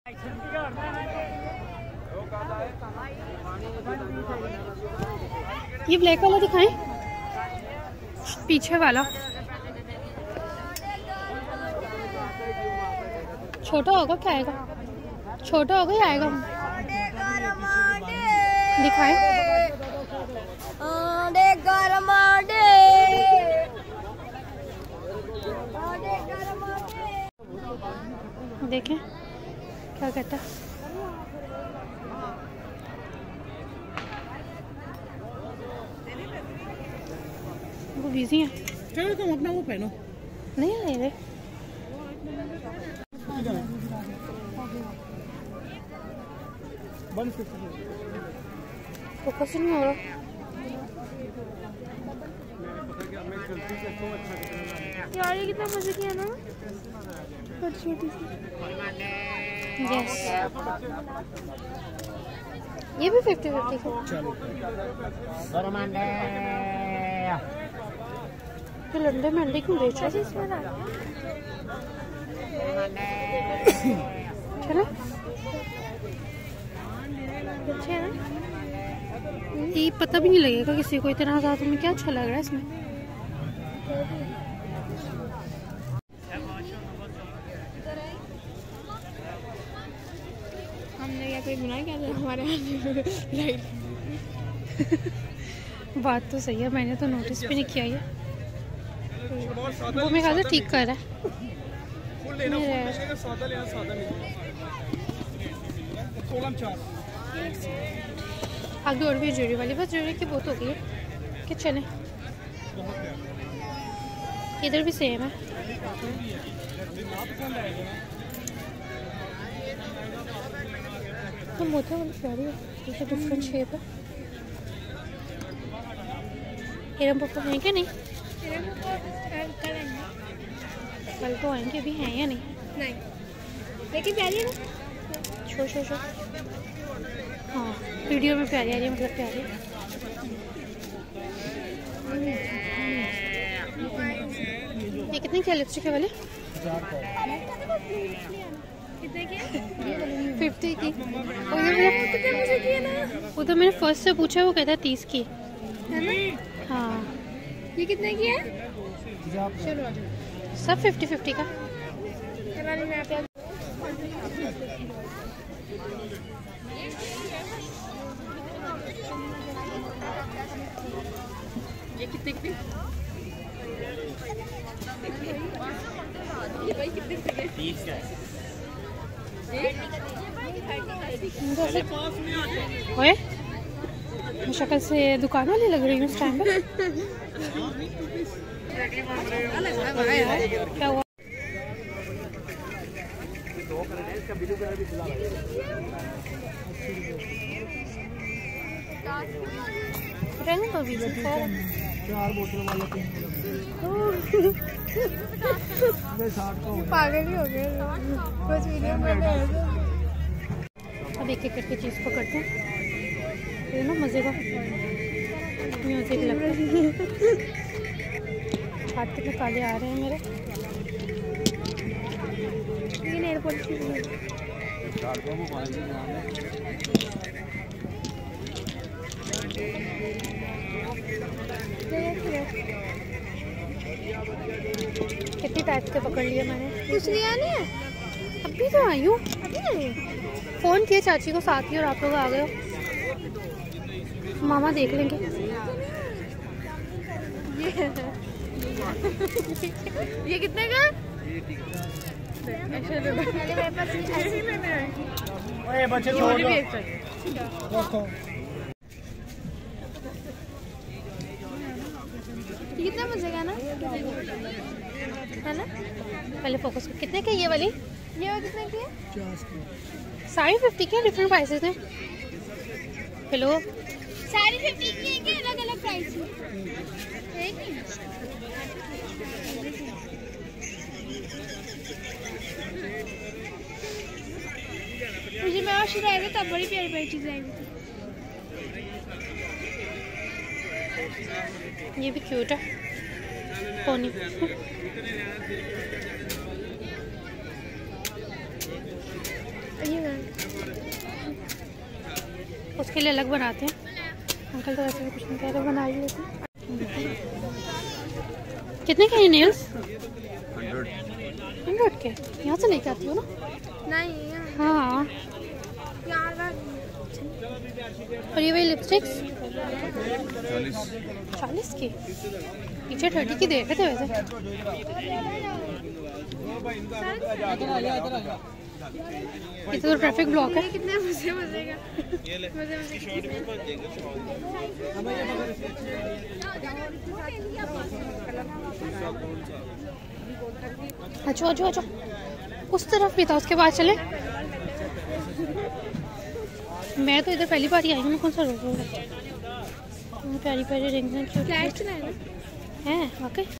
ये ब्लैक वाला दिखाएं, पीछे वाला छोटा होगा क्या आएगा? छोटा होगा या आएगा? दिखाएं। देखें क्या कहता है। वो बिजी है। चलो तुम अपना वो पहनो। नहीं ले रहे। फोकस नहीं हो रहा। यार ये कितना मजे किया ना, छोटी सी। यस, ये भी 50-50 का। तो लंडे में अंडे क्यों बेच रहे इसमें ना? चलो अच्छे है ना, ये पता भी नहीं लगेगा किसी को इतना ज़्यादा में क्या अच्छा लग रहा है इसमें। हमने क्या कोई गुनाह किया था हमारे लाइट? बात तो सही है, मैंने तो नोटिस भी नहीं किया ये। वो मेरे ख्याल से ठीक कर रहा है। आगे और भी ज्वेलरी वाली, बस ज्वेलरी की बहुत हो गई है कि चलें। इधर भी सेम है। तो मोती वाली प्यारी है, जैसे डिफरेंट शेप है। एरम पप्पा हैं क्या? नहीं, कल तो आएंगे, अभी हैं या नहीं? नहीं, लेकिन प्यारी है ना। शो हाँ, वीडियो में प्यारी आ रही है, मतलब प्यारी। ये कितने के लिपस्टिक है वाले? कितने के? 50 की। वो तो मैंने फर्स्ट से पूछा, वो कहता है 30 की है ना। हाँ, ये कितने की है? चलो सब 50-50 का। ये कितने की? ये भाई कितने की? 30 का है। ओए, शक्ल से दुकान वाली लग रही है उस टाइम पे। क्या हुआ? चार बोतल वाले पागल ही हो गए कुछ वीडियो में। अब एक एक करके चीज पकड़ते हैं, ये ना मजे का म्यूजिक लगता है। हाथ में काले आ रहे हैं मेरे। ये नेल पॉलिश कितनी टाइप के पकड़ लिए मैंने। कुछ लिया नहीं है, अभी तो आई हूँ। फोन किए चाची को साथ ही, और आप लोग आ गए हो। मामा देख लेंगे। ये कितने का? बच्चे छोड़ दो। कितना मजे का ना, है ना? पहले फोकस को। कितने के ये वाली? ये वाली कितने की है? 50 के डिफरेंट प्राइसेस हैं। हेलो, सारी 50 की है क्या? अलग अलग प्राइस है? मुझे मैं और आया था तब बड़ी प्यारी प्यारी चीजें आई थी। ये भी क्यूट है, पोनी। उसके लिए अलग बनाते हैं। अंकल तो वैसे कुछ नहीं कह रहे, बना ही लेते। कितने के हैं नेल्स? 100 के। यहाँ से लेके आती हो ना? नहीं हाँ। और ये वही लिपस्टिक्स 40 की, पीछे 30 की देखे थे वैसे। ये तो ट्रैफिक ब्लॉक है। कितने मजे का अच्छा अच्छा अच्छा, उस तरफ भी था, उसके बाद चले। मैं तो इधर पहली बार ही आई हूँ, कौन सा रोड होगा। प्यारी प्यारी रिंग हैं वाकई।